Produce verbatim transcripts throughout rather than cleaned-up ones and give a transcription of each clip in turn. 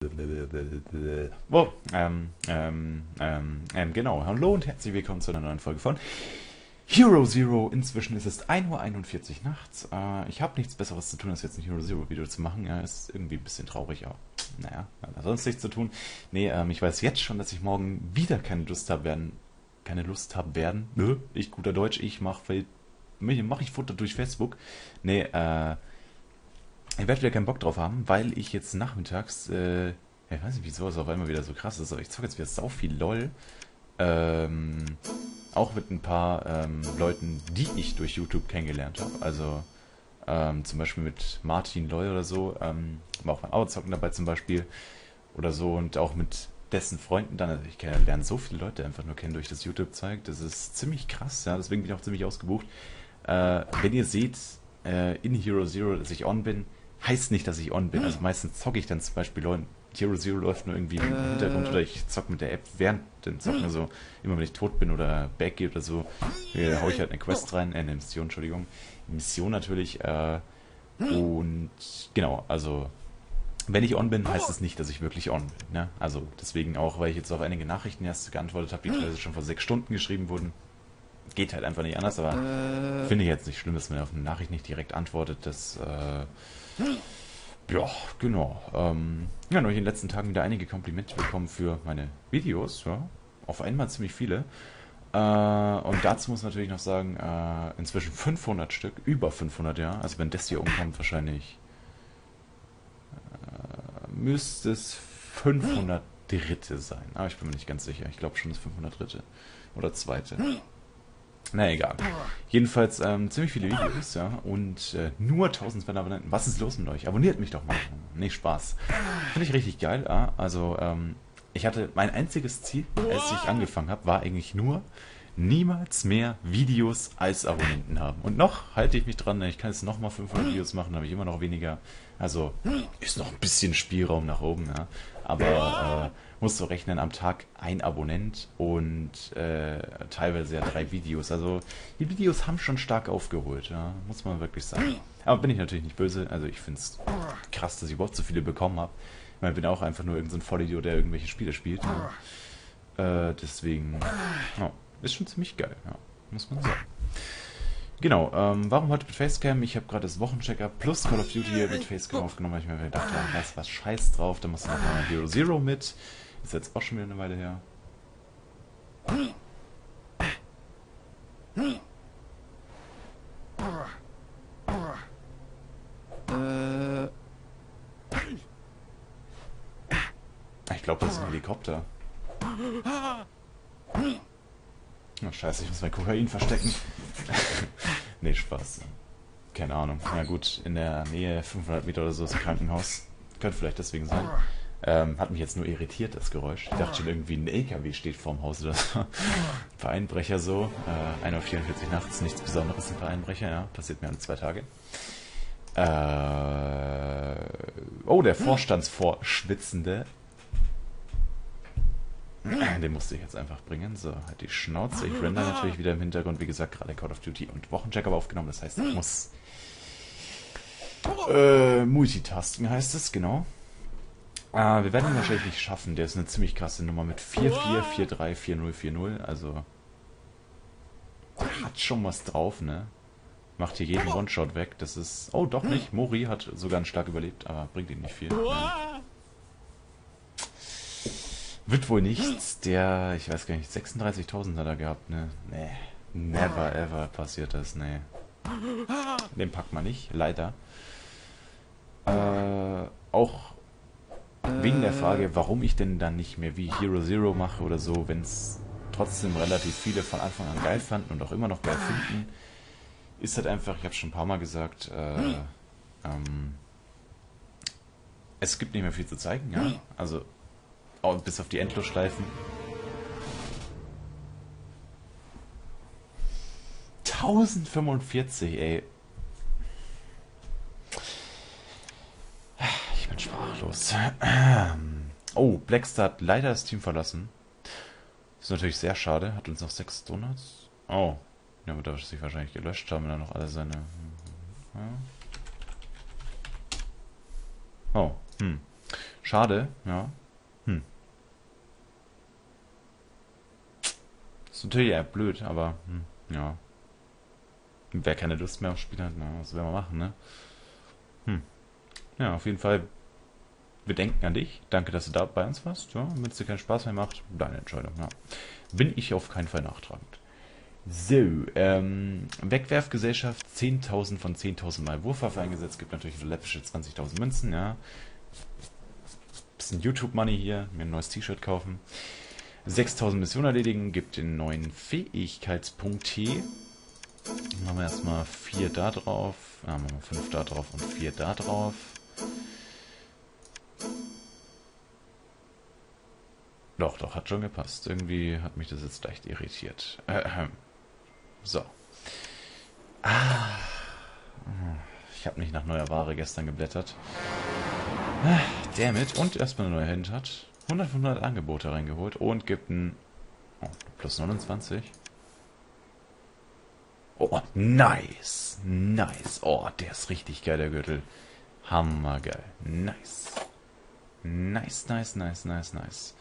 Oh, ähm, ähm, ähm, ähm, genau. Hallo und herzlich willkommen zu einer neuen Folge von Hero Zero. Inzwischen ist es ein Uhr einundvierzig nachts. Äh, ich habe nichts Besseres zu tun, als jetzt ein Hero Zero Video zu machen. Ja, ist irgendwie ein bisschen traurig, aber naja, hat sonst nichts zu tun. Nee, ähm, ich weiß jetzt schon, dass ich morgen wieder keine Lust habe werden, keine Lust haben werden. Nö, ich guter Deutsch, ich mach, mach ich Futter durch Facebook. Nee, äh, ich werde wieder keinen Bock drauf haben, weil ich jetzt nachmittags, äh, ja, ich weiß nicht, wieso es auf einmal wieder so krass ist, aber ich zocke jetzt wieder sau viel LOL. Ähm, auch mit ein paar ähm, Leuten, die ich durch YouTube kennengelernt habe. Also ähm, zum Beispiel mit Martin LOL oder so, ähm, war auch beim Auerzocken dabei zum Beispiel oder so und auch mit dessen Freunden dann. Also ich kenn- lerne so viele Leute einfach nur kennen durch das YouTube-Zeug. Das ist ziemlich krass, ja, deswegen bin ich auch ziemlich ausgebucht. Äh, wenn ihr seht, äh, in Hero Zero, dass ich on bin, heißt nicht, dass ich on bin. Also meistens zocke ich dann zum Beispiel LOL. Hero Zero läuft nur irgendwie im Hintergrund oder ich zocke mit der App während dem Zocken. Also immer wenn ich tot bin oder backgehe oder so, äh, hau ich halt eine Quest rein, äh, eine Mission, Entschuldigung. Mission natürlich. Äh, und genau, also wenn ich on bin, heißt es nicht, dass ich wirklich on bin. Ne? Also deswegen auch, weil ich jetzt auf einige Nachrichten erst geantwortet habe, die teilweise schon vor sechs Stunden geschrieben wurden. Geht halt einfach nicht anders, aber finde ich jetzt nicht schlimm, dass man auf eine Nachricht nicht direkt antwortet. Das, äh, ja, genau. Ähm, ja, noch in den letzten Tagen wieder einige Komplimente bekommen für meine Videos. Ja, auf einmal ziemlich viele. Äh, und dazu muss man natürlich noch sagen, äh, inzwischen fünfhundert Stück, über fünfhundert, ja. Also wenn das hier umkommt, wahrscheinlich äh, müsste es fünfhundert dritte sein. Aber ich bin mir nicht ganz sicher. Ich glaube schon, es ist fünfhundert dritte oder zweite. Na egal. Jedenfalls ähm, ziemlich viele Videos, ja, und äh, nur tausendzweihundert Abonnenten. Was ist los mit euch? Abonniert mich doch mal. Nicht Spaß. Finde ich richtig geil, ja. Also, ähm, ich hatte, mein einziges Ziel, als ich angefangen habe, war eigentlich nur, niemals mehr Videos als Abonnenten haben. Und noch halte ich mich dran, ich kann jetzt nochmal fünfhundert Videos machen, habe ich immer noch weniger. Also, ist noch ein bisschen Spielraum nach oben, ja. Aber, äh, musst du rechnen, am Tag ein Abonnent und äh, teilweise ja drei Videos. Also die Videos haben schon stark aufgeholt, ja, muss man wirklich sagen. Aber bin ich natürlich nicht böse. Also ich finde es krass, dass ich überhaupt so viele bekommen habe. Ich meine, ich bin auch einfach nur irgendein so Vollidiot, der irgendwelche Spiele spielt. Ja. Äh, deswegen, ja, ist schon ziemlich geil, ja, muss man sagen. Genau, ähm, warum heute mit Facecam? Ich habe gerade das Wochenchecker plus Call of Duty mit Facecam aufgenommen, weil ich mir gedacht habe, weißt du was, scheiß drauf, da musst du noch mal Hero Zero mit. Ist jetzt auch schon wieder eine Weile her. Äh. Ich glaube, das ist ein Helikopter. Oh, scheiße, ich muss mein Kokain verstecken. Nee, Spaß. Keine Ahnung. Na gut, in der Nähe fünfhundert Meter oder so ist ein Krankenhaus. Könnte vielleicht deswegen sein. Ähm, hat mich jetzt nur irritiert, das Geräusch. Ich dachte schon irgendwie, ein L K W steht vorm Haus oder so. Ein paar Einbrecher so. Äh, ein Uhr vierundvierzig nachts, nichts Besonderes, ein paar Einbrecher, ja. Passiert mir alle zwei Tage. Äh, oh, der Vorstandsvorschwitzende. Den musste ich jetzt einfach bringen. So, halt die Schnauze. Ich render natürlich wieder im Hintergrund. Wie gesagt, gerade Call of Duty und Wochencheck aber aufgenommen. Das heißt, ich muss äh, Multitasken heißt es, genau. Äh, wir werden ihn wahrscheinlich nicht schaffen. Der ist eine ziemlich krasse Nummer mit vier vier, vier drei, vier null, vier null. Also hat schon was drauf, ne? Macht hier jeden One-Shot weg. Das ist... Oh, doch nicht. Mori hat sogar einen Schlag überlebt, aber bringt ihm nicht viel. Ja. Wird wohl nichts. Der, ich weiß gar nicht, sechsunddreißigtausend hat er gehabt, ne? Nee. Never ever passiert das, ne. Den packt man nicht, leider. Äh, auch wegen der Frage, warum ich denn dann nicht mehr wie Hero Zero mache oder so, wenn es trotzdem relativ viele von Anfang an geil fanden und auch immer noch geil finden, ist halt einfach, ich habe schon ein paar Mal gesagt, äh, ähm, es gibt nicht mehr viel zu zeigen, ja. Also oh, bis auf die Endlosschleifen. tausendfünfundvierzig, ey. Ich bin sprachlos. Oh, Blackstar hat leider das Team verlassen. Ist natürlich sehr schade. Hat uns noch sechs Donuts. Oh. Ja, wird er sich wahrscheinlich gelöscht haben, wenn er noch alle seine... Ja. Oh, hm. Schade, ja. Hm. Ist natürlich eher blöd, aber hm, ja. Wer keine Lust mehr aufs Spiel hat, na, was werden wir machen, ne? Hm. Ja, auf jeden Fall, wir denken an dich. Danke, dass du da bei uns warst. Ja, wenn es dir keinen Spaß mehr macht, deine Entscheidung, ja. Bin ich auf keinen Fall nachtragend. So, ähm, Wegwerfgesellschaft, zehntausend von zehntausend Mal Wurfwaffe eingesetzt. Gibt natürlich für läppische zwanzigtausend Münzen, ja. Bisschen YouTube-Money hier, mir ein neues T-Shirt kaufen. sechstausend Missionen erledigen, gibt den neuen Fähigkeitspunkt T. Machen wir erstmal vier da drauf, ah, machen wir fünf da drauf und vier da drauf. Doch, doch, hat schon gepasst. Irgendwie hat mich das jetzt leicht irritiert. Äh, so. Ah, ich habe nicht nach neuer Ware gestern geblättert. Ah, damit. Und erstmal eine neue Hintat. hundert von hundert Angebote reingeholt und gibt ein oh, plus neunundzwanzig. Oh, nice. Nice. Oh, der ist richtig geil, der Gürtel. Hammergeil. Nice. Nice, nice, nice, nice, nice.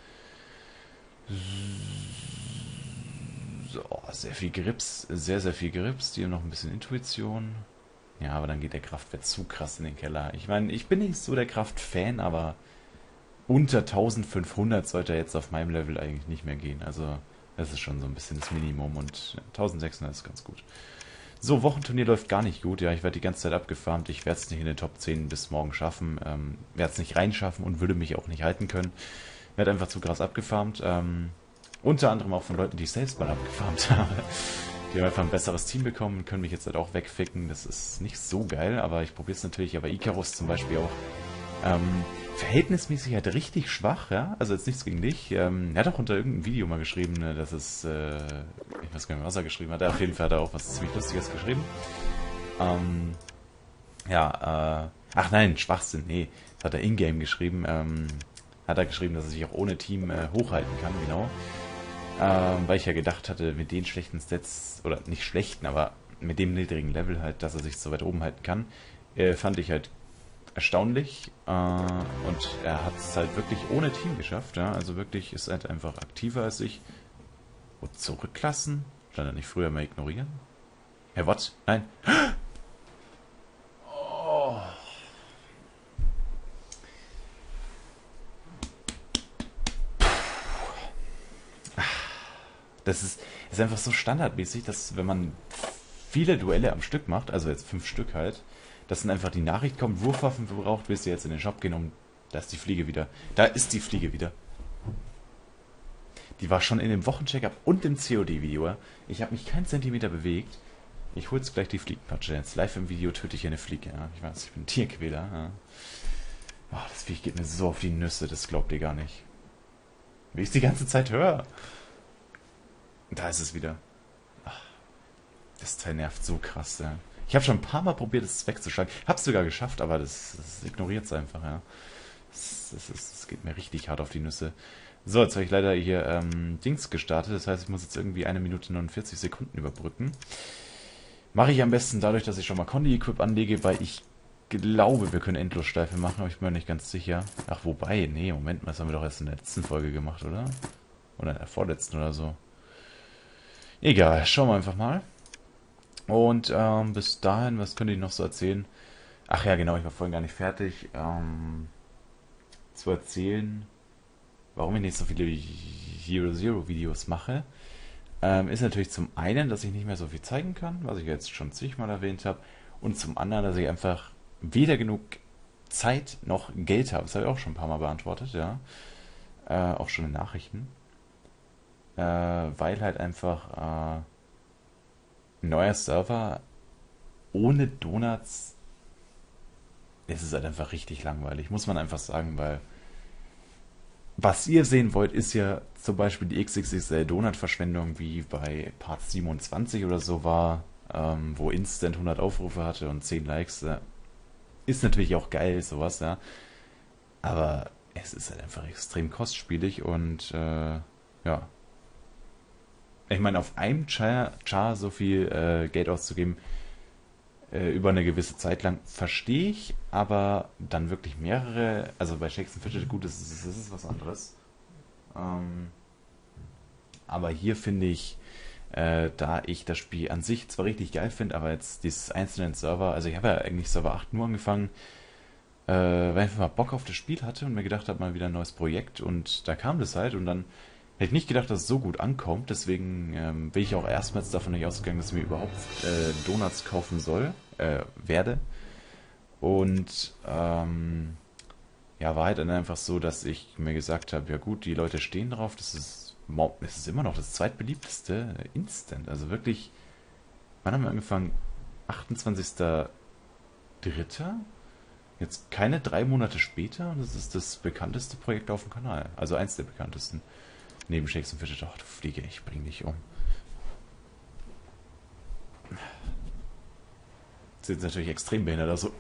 So, sehr viel Grips. Sehr, sehr viel Grips. Die haben noch ein bisschen Intuition. Ja, aber dann geht der Kraftwert zu krass in den Keller. Ich meine, ich bin nicht so der Kraft-Fan, aber unter eintausendfünfhundert sollte er jetzt auf meinem Level eigentlich nicht mehr gehen. Also, das ist schon so ein bisschen das Minimum und eintausendsechshundert ist ganz gut. So, Wochenturnier läuft gar nicht gut. Ja, ich werde die ganze Zeit abgefarmt. Ich werde es nicht in den Top zehn bis morgen schaffen. Ähm, werde es nicht reinschaffen und würde mich auch nicht halten können. Werde einfach zu krass abgefarmt. Ähm, unter anderem auch von Leuten, die ich selbst mal abgefarmt habe. Die haben einfach ein besseres Team bekommen, können mich jetzt halt auch wegficken. Das ist nicht so geil, aber ich probiere es natürlich. Aber Icarus zum Beispiel auch. Ähm, verhältnismäßig halt richtig schwach, ja. Also jetzt nichts gegen dich. Ähm, er hat auch unter irgendeinem Video mal geschrieben, ne, dass es, äh, ich weiß gar nicht mehr, was er geschrieben hat. Auf jeden Fall hat er auch was ziemlich Lustiges geschrieben. Ähm, ja, äh, ach nein, Schwachsinn, nee. Das hat er in-game geschrieben. Ähm, hat er geschrieben, dass er sich auch ohne Team äh, hochhalten kann, genau. Ähm, weil ich ja gedacht hatte, mit den schlechten Stats, oder nicht schlechten, aber mit dem niedrigen Level halt, dass er sich so weit oben halten kann, äh, fand ich halt erstaunlich. Äh, und er hat es halt wirklich ohne Team geschafft, ja. Also wirklich ist halt einfach aktiver als ich. Und zurücklassen? Stand er nicht früher mal ignorieren? Herr Watt? Nein. Oh. Das ist, ist einfach so standardmäßig, dass wenn man viele Duelle am Stück macht, also jetzt fünf Stück halt, dass dann einfach die Nachricht kommt, Wurfwaffen verbraucht, willst du jetzt in den Shop gehen, um... Da ist die Fliege wieder. Da ist die Fliege wieder. Die war schon in dem Wochencheckup und im C O D-Video. Ich habe mich keinen Zentimeter bewegt. Ich hole jetzt gleich die Fliegenpatsche. Jetzt live im Video töte ich eine Fliege. Ja. Ich weiß, ich bin ein Tierquäler. Ja. Oh, das Viech geht mir so auf die Nüsse, das glaubt ihr gar nicht. Wie ich es die ganze Zeit höre. Da ist es wieder. Ach, das Teil nervt so krass, ja. Ich habe schon ein paar Mal probiert, es wegzuschlagen. Hab's sogar geschafft, aber das, das ignoriert es einfach, ja. Das, das, das, das geht mir richtig hart auf die Nüsse. So, jetzt habe ich leider hier ähm, Dings gestartet. Das heißt, ich muss jetzt irgendwie eine Minute neunundvierzig Sekunden überbrücken. Mache ich am besten dadurch, dass ich schon mal Condi-Equip anlege, weil ich glaube, wir können Endlosschleife machen, aber ich bin mir nicht ganz sicher. Ach, wobei, nee, Moment mal, das haben wir doch erst in der letzten Folge gemacht, oder? Oder in der vorletzten oder so. Egal, schauen wir einfach mal. Und ähm, bis dahin, was könnte ich noch so erzählen? Ach ja, genau, ich war vorhin gar nicht fertig ähm, zu erzählen, warum ich nicht so viele Hero Zero Videos mache. Ähm, ist natürlich zum einen, dass ich nicht mehr so viel zeigen kann, was ich jetzt schon zigmal erwähnt habe. Und zum anderen, dass ich einfach weder genug Zeit noch Geld habe. Das habe ich auch schon ein paar Mal beantwortet, ja. Äh, auch schon in Nachrichten. Äh, weil halt einfach äh, ein neuer Server ohne Donuts, es ist halt einfach richtig langweilig, muss man einfach sagen, weil was ihr sehen wollt, ist ja zum Beispiel die X X X L Donut-Verschwendung, wie bei Part siebenundzwanzig oder so war, ähm, wo Instant hundert Aufrufe hatte und zehn Likes. Äh, ist natürlich auch geil, sowas, ja. Aber es ist halt einfach extrem kostspielig und äh, ja. Ich meine, auf einem Char, Char so viel äh, Geld auszugeben, äh, über eine gewisse Zeit lang, verstehe ich, aber dann wirklich mehrere, also bei Shakes and Fidget, gut, das ist, das ist was anderes. Ähm, aber hier finde ich, äh, da ich das Spiel an sich zwar richtig geil finde, aber jetzt dieses einzelne Server, also ich habe ja eigentlich Server acht nur angefangen, äh, weil ich einfach mal Bock auf das Spiel hatte und mir gedacht habe, mal wieder ein neues Projekt und da kam das halt und dann hätte ich nicht gedacht, dass es so gut ankommt, deswegen ähm, bin ich auch erstmals davon nicht ausgegangen, dass ich mir überhaupt äh, Donuts kaufen soll, äh, werde. Und ähm, ja, war halt dann einfach so, dass ich mir gesagt habe, ja gut, die Leute stehen drauf, das ist, mo- es ist immer noch das zweitbeliebteste äh, Instant. Also wirklich, wann haben wir angefangen? achtundzwanzigster dritter. Jetzt keine drei Monate später und das ist das bekannteste Projekt auf dem Kanal. Also eins der bekanntesten. Neben Shakes und Fidget. Ach, du Fliege, ich bring dich um. Das ist jetzt natürlich extrem behindert. Also,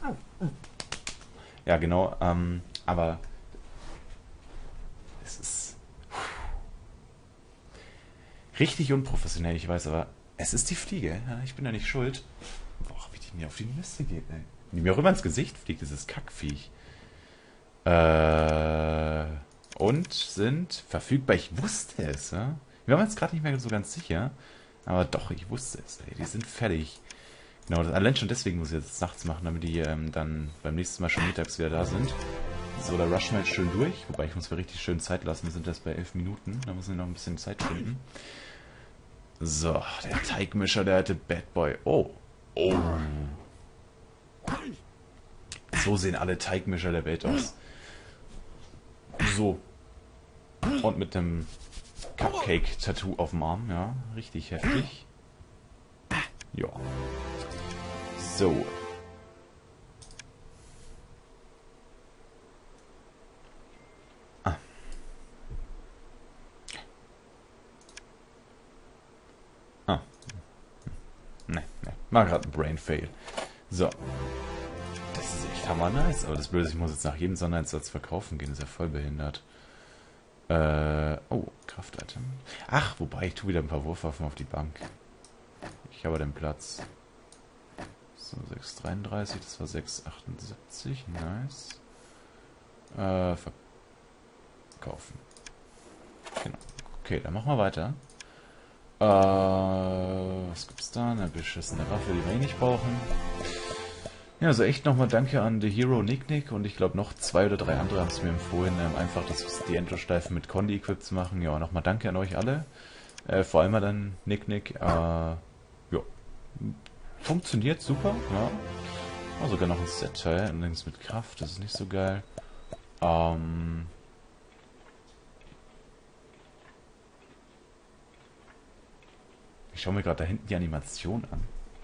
ja, genau. Ähm, aber es ist richtig unprofessionell, ich weiß, aber es ist die Fliege. Ja, ich bin da nicht schuld. Boah, wie die mir auf die Nüsse geht, ey. Die mir auch immer ins Gesicht fliegt, dieses Kackviech. Äh, und sind verfügbar. Ich wusste es, ja. Wir waren jetzt gerade nicht mehr so ganz sicher. Aber doch, ich wusste es, ey. Die sind fertig. Genau, das, allein schon deswegen muss ich jetzt nachts machen, damit die ähm, dann beim nächsten Mal schon mittags wieder da sind. So, da rushen wir jetzt schön durch. Wobei, ich muss mir richtig schön Zeit lassen. Wir sind erst bei elf Minuten. Da müssen wir noch ein bisschen Zeit finden. So, der Teigmischer, der alte Bad Boy. Oh. Oh. So sehen alle Teigmischer der Welt aus. So. Und mit dem Cupcake-Tattoo auf dem Arm, ja. Richtig heftig. Ja. So. Ah. Ah. Ne, ne. War gerade ein Brain Fail. So. Das ist echt hammer nice. Aber das Blöde ist, ich muss jetzt nach jedem Sondereinsatz verkaufen gehen. Das ist ja voll behindert. Äh, oh, Kraftitem. Ach, wobei, ich tue wieder ein paar Wurfwaffen auf die Bank. Ich habe den Platz. So, sechs dreiunddreißig, das war sechs achtundsiebzig, nice. Äh, verkaufen. Genau. Okay, dann machen wir weiter. Äh, was gibt's da? Eine beschissene Waffe, die wir eh nicht brauchen. Ja, also echt nochmal danke an The Hero Nick Nick und ich glaube noch zwei oder drei andere haben es mir empfohlen, ähm, einfach das, die Endlosschleifen mit Condi-Equip zu machen. Ja, nochmal danke an euch alle. Äh, vor allem an Nick Nick. Äh, ja. Funktioniert super, ja. Oh, sogar noch ein Set-Teil, allerdings mit Kraft, das ist nicht so geil. Ähm. Ich schaue mir gerade da hinten die Animation an.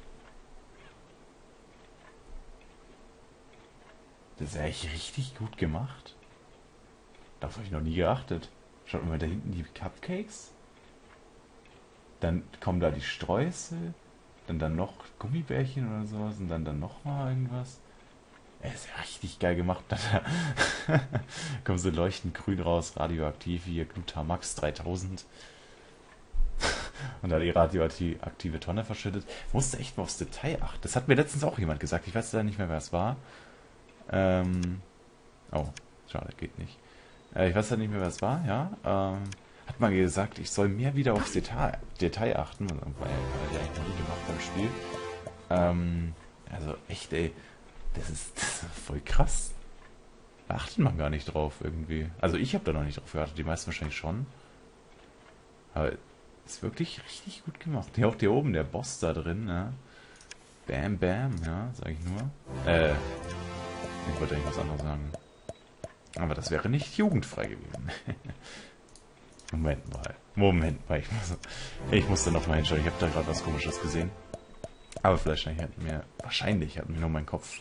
Das ist ja echt richtig gut gemacht. Darauf habe ich noch nie geachtet. Schaut mal da hinten die Cupcakes. Dann kommen da die Streusel. Dann dann noch Gummibärchen oder sowas. Und dann dann nochmal irgendwas. Er ist ja richtig geil gemacht. Dann kommen sie leuchtend grün raus. Radioaktiv hier. Glutamax dreitausend. Und dann die radioaktive Tonne verschüttet. Musste echt mal aufs Detail achten. Das hat mir letztens auch jemand gesagt. Ich weiß leider nicht mehr, wer es war. Ähm, oh, schade, geht nicht. Äh, ich weiß halt nicht mehr, was war, ja. Ähm, hat mal gesagt, ich soll mehr wieder aufs Detail, Detail achten, weil weil er eigentlich noch nie gemacht beim Spiel. Ähm, also echt, ey, das ist, das ist voll krass. Da achtet man gar nicht drauf irgendwie. Also ich habe da noch nicht drauf geachtet, die meisten wahrscheinlich schon. Aber ist wirklich richtig gut gemacht. Hier auch hier oben, der Boss da drin, ja. Bam, bam, ja, sag ich nur. Äh, ich wollte eigentlich was anderes sagen. Aber das wäre nicht jugendfrei gewesen. Moment mal. Moment mal. Ich muss, ich muss da nochmal hinschauen. Ich habe da gerade was Komisches gesehen. Aber vielleicht hat mir... Wahrscheinlich hat mir nur mein Kopf...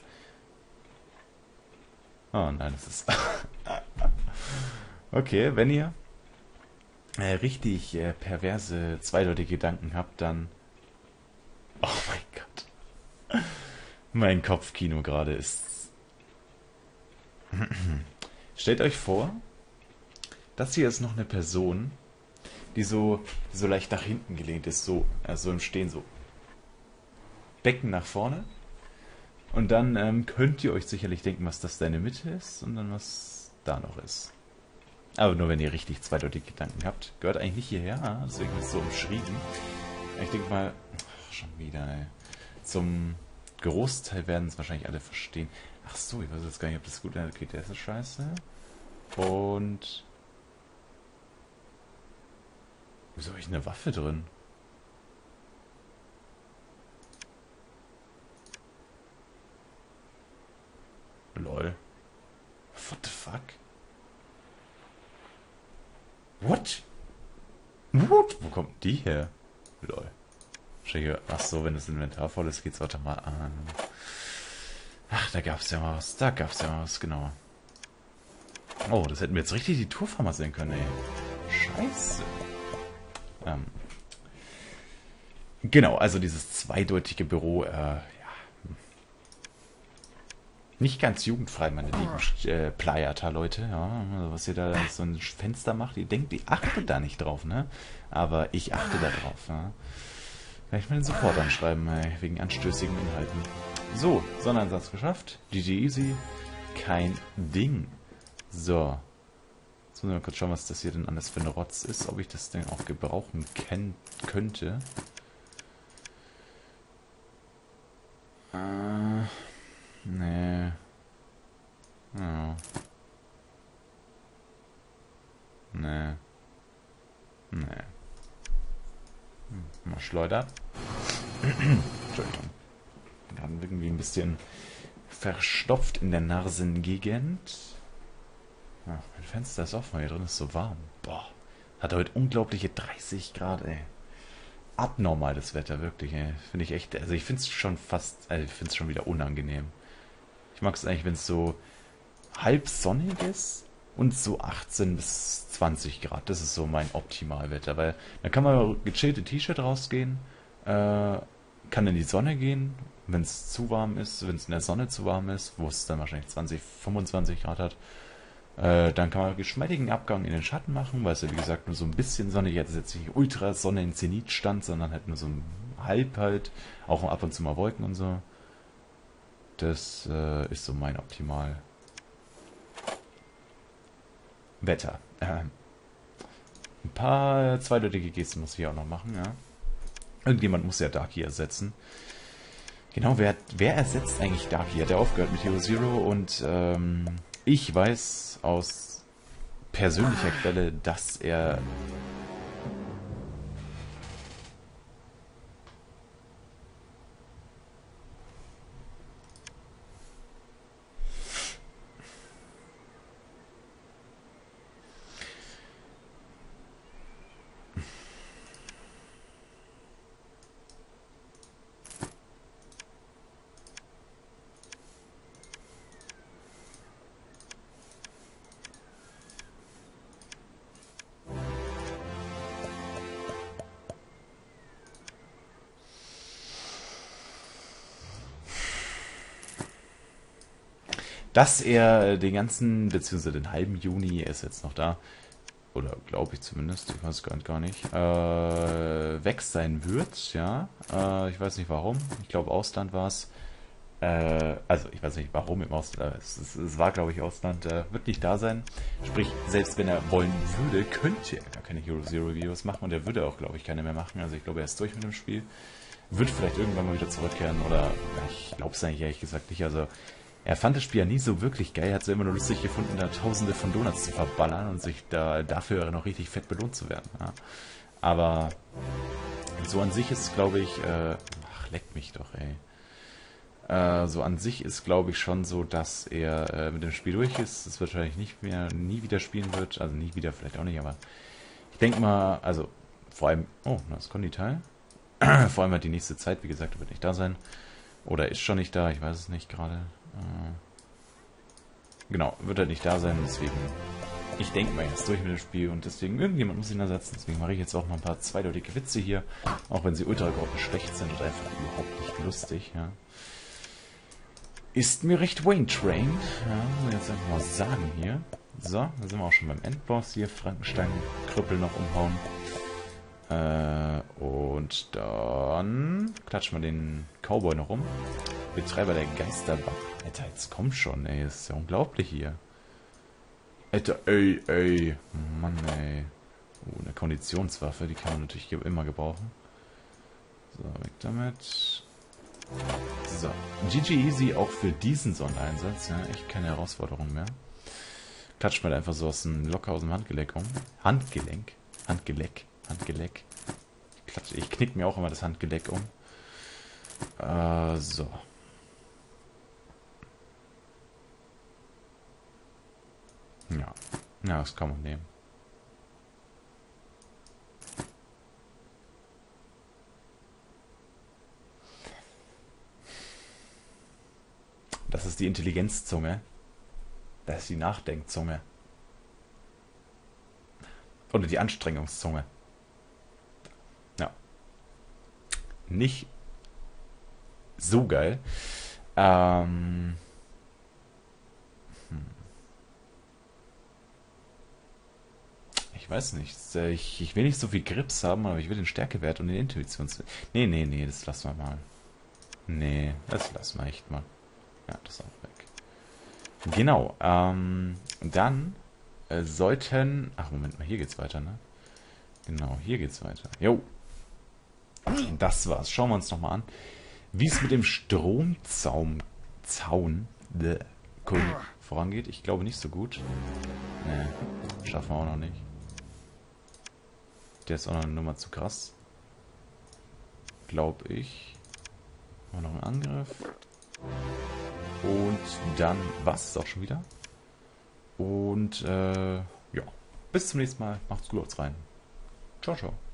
Oh nein, das ist... Okay, wenn ihr äh, richtig äh, perverse, zweideutige Gedanken habt, dann... Oh mein Gott. Mein Kopfkino gerade ist... Stellt euch vor, das hier ist noch eine Person, die so, so leicht nach hinten gelehnt ist, so, also im Stehen so. Becken nach vorne. Und dann ähm, könnt ihr euch sicherlich denken, was das da in der Mitte ist und dann was da noch ist. Aber nur wenn ihr richtig zweideutige Gedanken habt. Gehört eigentlich nicht hierher, deswegen ist es so umschrieben. Ich denke mal, ach, schon wieder, ey. Zum Großteil werden es wahrscheinlich alle verstehen. Ach so, ich weiß jetzt gar nicht, ob das gut ist. Okay, der ist scheiße. Und... Wieso habe ich eine Waffe drin? Lol. What the fuck? What? What? Wo kommt die her? Lol. Ach so, wenn das Inventar voll ist, geht's automatisch an. Ach, da gab's ja mal was. Da gab's ja mal was, genau. Oh, das hätten wir jetzt richtig die Tour vermasseln können, ey. Scheiße. Ähm. Genau, also dieses zweideutige Büro, äh, ja. Nicht ganz jugendfrei, meine lieben äh, Playata-Leute, ja. Also was ihr da so ein Fenster macht, ihr denkt, ihr achtet da nicht drauf, ne? Aber ich achte da drauf, ja. Kann ich mal den Support anschreiben, ey, wegen anstößigen Inhalten. So, Sondereinsatz geschafft. G G easy. Kein Ding. So. Jetzt muss ich mal kurz schauen, was das hier denn alles für eine Rotz ist. Ob ich das denn auch gebrauchen könnte. Äh, nee. Ja. Nee. Nee. Hm, mal schleudert. Entschuldigung. Gerade irgendwie ein bisschen verstopft in der Nasengegend. Ja, mein Fenster ist offen, hier drin ist so warm. Boah. Hat heute unglaubliche dreißig Grad, ey. Abnormal das Wetter, wirklich, ey. Finde ich echt, also ich finde es schon fast, also ich finde es schon wieder unangenehm. Ich mag es eigentlich, wenn es so halb sonnig ist und so achtzehn bis zwanzig Grad. Das ist so mein Optimalwetter, weil dann kann man gechillte T-Shirt rausgehen, äh, kann in die Sonne gehen, wenn es zu warm ist, wenn es in der Sonne zu warm ist, wo es dann wahrscheinlich zwanzig, fünfundzwanzig Grad hat. Äh, dann kann man geschmeidigen Abgang in den Schatten machen, weil es ja wie gesagt nur so ein bisschen Sonne, jetzt jetzt nicht ultra Sonne in Zenit stand, sondern halt nur so halb halt, auch ab und zu mal Wolken und so. Das äh, ist so mein Optimal Wetter. Äh, ein paar zweideutige Gesten muss ich hier auch noch machen, ja. Irgendjemand muss ja Darky ersetzen. Genau, wer, wer ersetzt eigentlich Darky? Hat er aufgehört mit Hero Zero und ähm, ich weiß aus persönlicher Quelle, dass er... dass er den ganzen, beziehungsweise den halben Juni, er ist jetzt noch da, oder glaube ich zumindest, ich weiß gar, gar nicht, äh, weg sein wird, ja. Äh, ich weiß nicht warum, ich glaube Ausland war es. Äh, also ich weiß nicht warum im Ausland, es, es, es war glaube ich Ausland, äh, wird nicht da sein. Sprich, selbst wenn er wollen würde, könnte er gar keine Hero Zero Videos machen und er würde auch glaube ich keine mehr machen. Also ich glaube er ist durch mit dem Spiel. Wird vielleicht irgendwann mal wieder zurückkehren oder ja, ich glaube es eigentlich ehrlich gesagt nicht, also er fand das Spiel ja nie so wirklich geil, er hat es immer nur lustig gefunden, da tausende von Donuts zu verballern und sich da dafür noch richtig fett belohnt zu werden. Ja. Aber so an sich ist, glaube ich, äh, ach, leck mich doch, ey. Äh, so an sich ist, glaube ich, schon so, dass er äh, mit dem Spiel durch ist, es wahrscheinlich nicht mehr, nie wieder spielen wird, also nie wieder vielleicht auch nicht, aber ich denke mal, also vor allem, oh, das Kondital, vor allem halt die nächste Zeit, wie gesagt, wird nicht da sein, oder ist schon nicht da, ich weiß es nicht gerade. Genau, wird er nicht da sein, deswegen, ich denke mal, er ist durch mit dem Spiel und deswegen, irgendjemand muss ihn ersetzen, deswegen mache ich jetzt auch mal ein paar zweideutige Witze hier, auch wenn sie ultra schlecht sind oder einfach überhaupt nicht lustig, ja. Ist mir recht Wayne Train, ja, muss ich jetzt einfach mal sagen hier. So, da sind wir auch schon beim Endboss hier, Frankenstein-Krüppel noch umhauen. Äh, und dann klatschen wir den Cowboy noch um. Betreiber der Geisterbahn. Alter, jetzt komm schon, ey. Das ist ja unglaublich hier. Alter, ey, ey. Mann, ey. Oh, eine Konditionswaffe, die kann man natürlich immer gebrauchen. So, weg damit. So. G G easy auch für diesen Sondereinsatz. Ja, echt keine Herausforderung mehr. Klatscht mal einfach so aus dem locker aus dem Handgelenk um. Handgelenk. Handgelenk. Handgelenk. Ich, ich knick mir auch immer das Handgelenk um. Äh, so. Ja. Ja, das kann man nehmen. Das ist die Intelligenzzunge. Das ist die Nachdenkzunge. Oder die Anstrengungszunge. Ja. Nicht so geil. Ähm. Hm. Ich weiß nicht. Ich, ich will nicht so viel Grips haben, aber ich will den Stärkewert und den Intuitions... Nee, nee, nee, das lassen wir mal. Nee, das lassen wir echt mal. Ja, das ist auch weg. Genau. Ähm, dann äh, sollten... Ach, Moment mal, hier geht's weiter, ne? Genau, hier geht's weiter. Jo. Das war's. Schauen wir uns nochmal an, wie es mit dem Stromzaun Zaun, bleh, vorangeht. Ich glaube nicht so gut. Nee, schaffen wir auch noch nicht. Der ist auch noch eine Nummer zu krass. Glaube ich. Mal noch einen Angriff. Und dann war's es auch schon wieder. Und äh, ja, bis zum nächsten Mal. Macht's gut, haut's rein. Ciao, ciao.